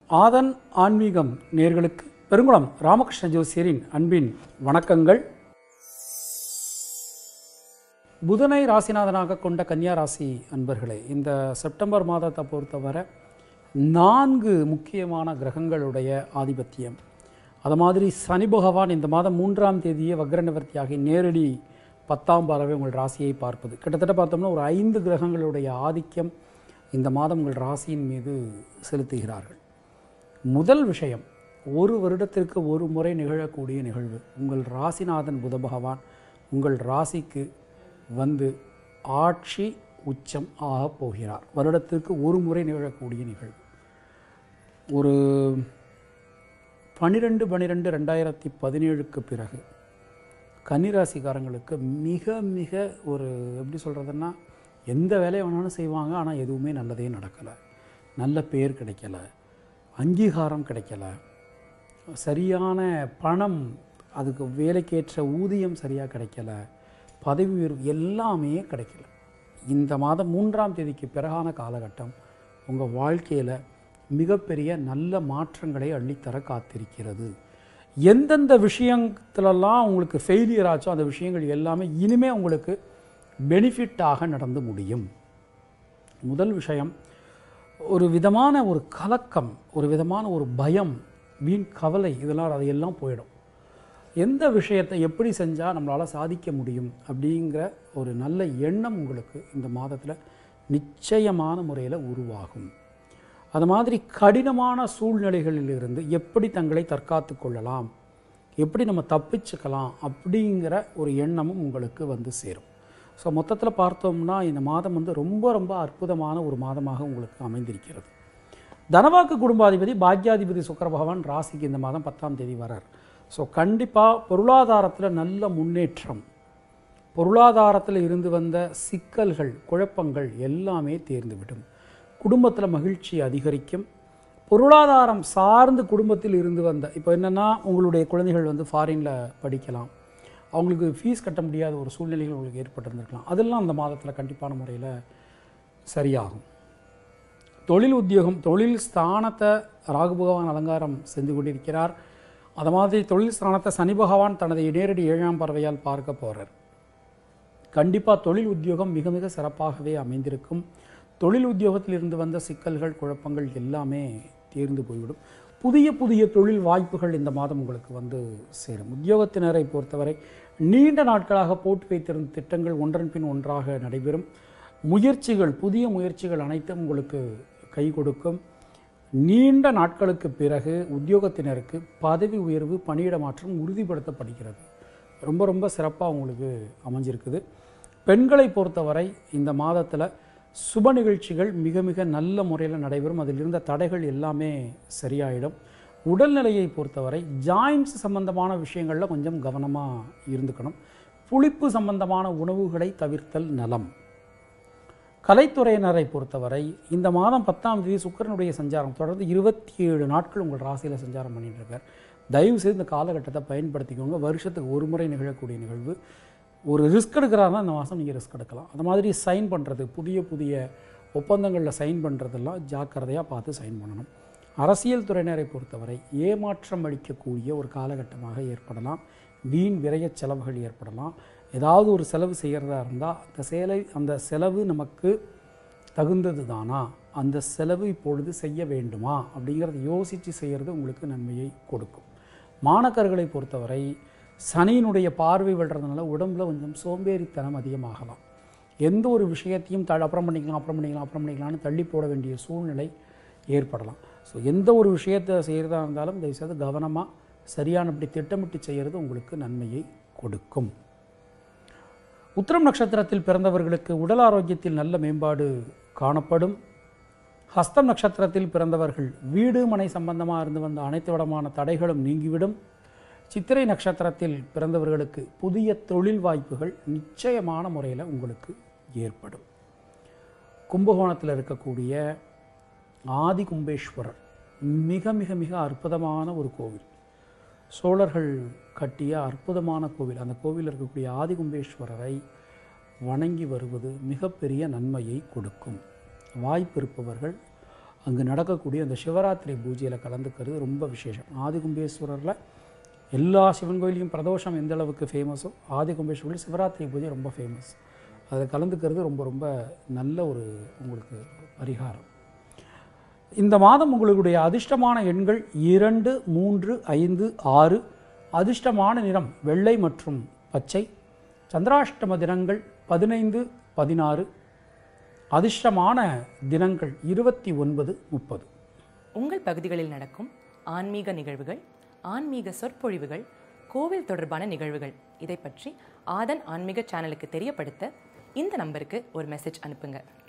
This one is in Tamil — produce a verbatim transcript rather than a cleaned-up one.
ஆதன் ஆன்மீகம் நேயர்களுக்கு பெருங்குளம் ராமகிருஷ்ண ஜோசியரின் அன்பின் வணக்கங்கள். புதனை ராசிநாதனாக கொண்ட கன்னியா ராசி அன்பர்களே, இந்த செப்டம்பர் மாதத்தை பொறுத்தவரை நான்கு முக்கியமான கிரகங்களுடைய ஆதிபத்தியம். அது மாதிரி சனி பகவான் இந்த மாதம் மூன்றாம் தேதியே வக்ர நிவர்த்தியாகி நேரடி பத்தாம் பார்வை உங்கள் ராசியை பார்ப்பது. கிட்டத்தட்ட பார்த்தோம்னா ஒரு ஐந்து கிரகங்களுடைய ஆதிக்கம் இந்த மாதம் உங்கள் ராசியின் மீது செலுத்துகிறார்கள். முதல் விஷயம், ஒரு வருடத்திற்கு ஒரு முறை நிகழக்கூடிய நிகழ்வு. உங்கள் ராசிநாதன் புத பகவான் உங்கள் ராசிக்கு வந்து ஆட்சி உச்சம் ஆக போகிறார். வருடத்திற்கு ஒரு முறை நிகழக்கூடிய நிகழ்வு. ஒரு பன்னிரெண்டு பன்னிரெண்டு ரெண்டாயிரத்தி பதினேழுக்கு பிறகு கன்னிராசிக்காரங்களுக்கு மிக மிக ஒரு எப்படி சொல்கிறதுன்னா, எந்த வேலையை வேணாலும் செய்வாங்க, ஆனால் எதுவுமே நல்லதே நடக்கலை. நல்ல பேர் கிடைக்கலை, அங்கீகாரம் கிடைக்கல, சரியான பணம், அதுக்கு வேலைக்கேற்ற ஊதியம் சரியாக கிடைக்கல, பதவி உயர்வு எல்லாமே கிடைக்கல. இந்த மாதம் மூன்றாம் தேதிக்கு பிறகான காலகட்டம் உங்கள் வாழ்க்கையில் மிகப்பெரிய நல்ல மாற்றங்களை அள்ளித்தர காத்திருக்கிறது. எந்தெந்த விஷயத்திலெல்லாம் உங்களுக்கு ஃபெயிலியர் ஆச்சோ அந்த விஷயங்கள் எல்லாமே இனிமேல் உங்களுக்கு பெனிஃபிட்டாக நடந்து முடியும். முதல் விஷயம், ஒரு விதமான ஒரு கலக்கம், ஒரு விதமான ஒரு பயம், வீண் கவலை, இதெல்லாம் அதையெல்லாம் போயிடும். எந்த விஷயத்தை எப்படி செஞ்சால் நம்மளால் சாதிக்க முடியும் அப்படிங்கிற ஒரு நல்ல எண்ணம் உங்களுக்கு இந்த மாதத்தில் நிச்சயமான முறையில் உருவாகும். அது மாதிரி கடினமான சூழ்நிலைகளிலிருந்து எப்படி தங்களை தற்காத்து கொள்ளலாம், எப்படி நம்ம தப்பிச்சுக்கலாம் அப்படிங்கிற ஒரு எண்ணமும் உங்களுக்கு வந்து சேரும். ஸோ மொத்தத்தில் பார்த்தோம்னா இந்த மாதம் வந்து ரொம்ப ரொம்ப அற்புதமான ஒரு மாதமாக உங்களுக்கு அமைந்திருக்கிறது. தனவாக்கு குடும்பாதிபதி பாக்யாதிபதி சுக்கிர பகவான் ராசிக்கு இந்த மாதம் பத்தாம் தேதி வரார். ஸோ கண்டிப்பாக பொருளாதாரத்தில் நல்ல முன்னேற்றம், பொருளாதாரத்தில் இருந்து வந்த சிக்கல்கள், குழப்பங்கள் எல்லாமே தேர்ந்துவிடும். குடும்பத்தில் மகிழ்ச்சி அதிகரிக்கும். பொருளாதாரம் சார்ந்து குடும்பத்தில் இருந்து வந்த, இப்போ என்னென்னா உங்களுடைய குழந்தைகள் வந்து ஃபாரினில் படிக்கலாம், அவங்களுக்கு ஃபீஸ் கட்ட முடியாத ஒரு சூழ்நிலைகள் உங்களுக்கு ஏற்பட்டிருந்திருக்கலாம், அதெல்லாம் அந்த மாதத்தில் கண்டிப்பான முறையில் சரியாகும். தொழில் உத்தியோகம், தொழில் ஸ்தானத்தை ராகு பகவான் அலங்காரம் செஞ்சு கொண்டிருக்கிறார். அது மாதிரி தொழில் ஸ்தானத்தை சனி பகவான் தனது நேரடி ஏழாம் பறவையால் பார்க்க போகிறார். கண்டிப்பாக தொழில் உத்தியோகம் மிக மிக சிறப்பாகவே அமைந்திருக்கும். தொழில் உத்தியோகத்தில் இருந்து வந்த சிக்கல்கள், குழப்பங்கள் எல்லாமே தேர்ந்து போய்விடும். புதிய புதிய தொழில் வாய்ப்புகள் இந்த மாதம் உங்களுக்கு வந்து சேரும். உத்தியோகத்தினரை பொறுத்தவரை நீண்ட நாட்களாக போட்டு வைத்திருந்த திட்டங்கள் ஒன்றன் பின் ஒன்றாக நடைபெறும். முயற்சிகள், புதிய முயற்சிகள் அனைத்தும் உங்களுக்கு கை கொடுக்கும். நீண்ட நாட்களுக்கு பிறகு உத்தியோகத்தினருக்கு பதவி உயர்வு, பணியிட மாற்றம் உறுதிப்படுத்தப்படுகிறது. ரொம்ப ரொம்ப சிறப்பாக உங்களுக்கு அமைஞ்சிருக்குது. பெண்களை பொறுத்தவரை இந்த மாதத்தில் சுப நிகழ்ச்சிகள் மிக மிக நல்ல முறையில் நடைபெறும். அதில் இருந்த தடைகள் எல்லாமே சரியாயிடும். உடல்நிலையை பொறுத்தவரை ஜாயின்ஸ் சம்பந்தமான விஷயங்களில் கொஞ்சம் கவனமாக இருந்துக்கணும். புளிப்பு சம்பந்தமான உணவுகளை தவிர்த்தல் நலம். கலைத்துறையினரை பொறுத்தவரை இந்த மாதம் பத்தாம் தேதி சுக்கிரனுடைய சஞ்சாரம் தொடர்ந்து இருபத்தி ஏழு நாட்கள் உங்கள் ராசியில் சஞ்சாரம் பண்ணிட்டு இருக்கார். தயவு செய்து இந்த காலகட்டத்தை பயன்படுத்திக்கோங்க. வருஷத்துக்கு ஒரு முறை நிகழக்கூடிய நிகழ்வு. ஒரு ரிஸ்க் எடுக்கிறாருன்னா இந்த மாதம் நீங்கள் ரிஸ்க் எடுக்கலாம். அது மாதிரி சைன் பண்ணுறது, புதிய புதிய ஒப்பந்தங்களில் சைன் பண்ணுறதெல்லாம் ஜாக்கிரதையாக பார்த்து சைன் பண்ணணும். அரசியல் துறையினரை பொறுத்தவரை ஏமாற்றம் அளிக்கக்கூடிய ஒரு காலகட்டமாக ஏற்படலாம். வீண் விரய செலவுகள் ஏற்படலாம். ஏதாவது ஒரு செலவு செய்கிறதா இருந்தால் அந்த சேலை அந்த செலவு நமக்கு தகுந்தது தானா, அந்த செலவு இப்பொழுது செய்ய வேண்டுமா அப்படிங்கிறத யோசித்து செய்கிறது உங்களுக்கு நன்மையை கொடுக்கும். மாணக்கர்களை பொறுத்தவரை சனியினுடைய பார்வை விடுறதுனால உடம்புல கொஞ்சம் சோம்பேறித்தனம் அதிகமாகலாம். எந்த ஒரு விஷயத்தையும் த அப்புறம் பண்ணிக்கலாம் அப்புறம் பண்ணிக்கலாம் அப்புறம் பண்ணிக்கலாம்னு தள்ளி போட வேண்டிய சூழ்நிலை ஏற்படலாம். ஸோ எந்த ஒரு விஷயத்தை செய்கிறதா இருந்தாலும் தயவுசெய்து கவனமாக சரியானபடி திட்டமிட்டு செய்கிறது உங்களுக்கு நன்மையை கொடுக்கும். உத்திரம் நட்சத்திரத்தில் பிறந்தவர்களுக்கு உடல் ஆரோக்கியத்தில் நல்ல மேம்பாடு காணப்படும். ஹஸ்தம் நட்சத்திரத்தில் பிறந்தவர்கள் வீடு மனை சம்பந்தமாக இருந்து வந்த அனைத்து விதமான தடைகளும் நீங்கிவிடும். சித்திரை நட்சத்திரத்தில் பிறந்தவர்களுக்கு புதிய தொழில் வாய்ப்புகள் நிச்சயமான முறையில் உங்களுக்கு ஏற்படும். கும்பகோணத்தில் இருக்கக்கூடிய ஆதி கும்பேஸ்வரர் மிக மிக மிக அற்புதமான ஒரு கோவில். சோழர்கள் கட்டிய அற்புதமான கோவில். அந்த கோவிலில் இருக்கக்கூடிய ஆதி கும்பேஸ்வரரை வணங்கி வருவது மிகப்பெரிய நன்மையை கொடுக்கும். வாய்ப்பு இருப்பவர்கள் அங்கே நடக்கக்கூடிய அந்த சிவராத்திரி பூஜையில் கலந்துக்கிறது ரொம்ப விசேஷம். ஆதிகும்பேஸ்வரரில் எல்லா சிவன் கோயிலையும் பிரதோஷம் எந்த அளவுக்கு ஃபேமஸோ ஆதிகும்பேஸ்வரில் சிவராத்திரி பூஜை ரொம்ப ஃபேமஸ். அதை கலந்துக்கிறது ரொம்ப ரொம்ப நல்ல ஒரு உங்களுக்கு பரிகாரம். இந்த மாதம் உங்களுடைய அதிர்ஷ்டமான எண்கள் இரண்டு, மூன்று, ஐந்து, ஆறு. அதிர்ஷ்டமான நிறம் வெள்ளை மற்றும் பச்சை. சந்திராஷ்டம தினங்கள் பதினைந்து, பதினாறு. அதிர்ஷ்டமான தினங்கள் இருபத்தி ஒன்பது, முப்பது. உங்கள் பகுதிகளில் நடக்கும் ஆன்மீக நிகழ்வுகள், ஆன்மீக சொற்பொழிவுகள், கோவில் தொடர்பான நிகழ்வுகள் இதை பற்றி ஆதன் ஆன்மீக சேனலுக்கு தெரியப்படுத்த இந்த நம்பருக்கு ஒரு மெசேஜ் அனுப்புங்க.